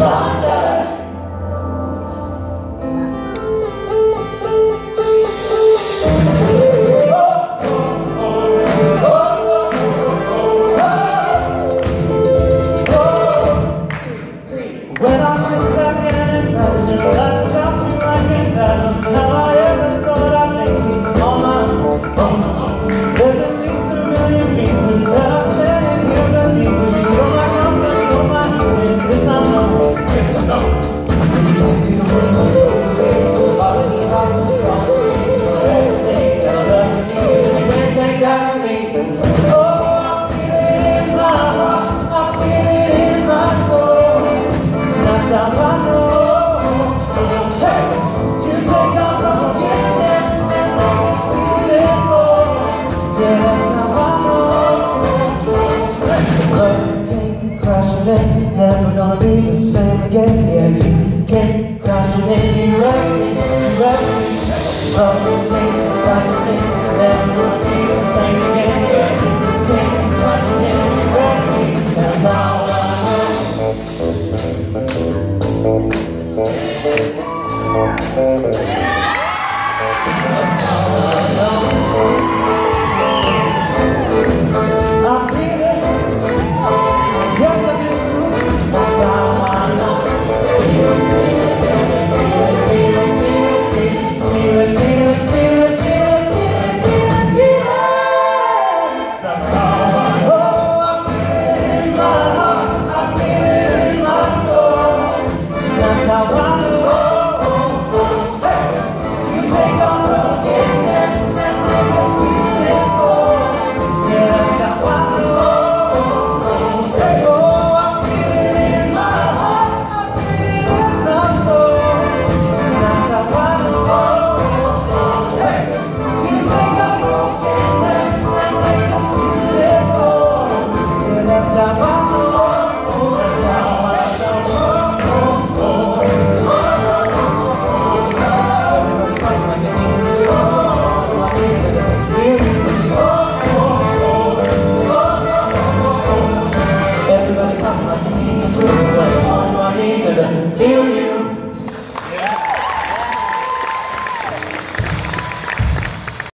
When I sit back and imagine that about you, I can't fathom how I ever thought I'd make it on my own. There's at least a million reasons that I'm standing here believing you're my comfort, you're my healing. This I know, yes I know. You can't see the world when it goes away. The bottom of the heart will cross everything that I love to be. You can't take that from me. Oh, I feel it in my heart, I feel it in my soul. That's how I know. Hey, you take our forgiveness and make it beautiful. Yeah, that's how I know. Love came crashing in, never gonna be the same again. Yeah, you came crashing in, you wrecked me, you wrecked me. Love came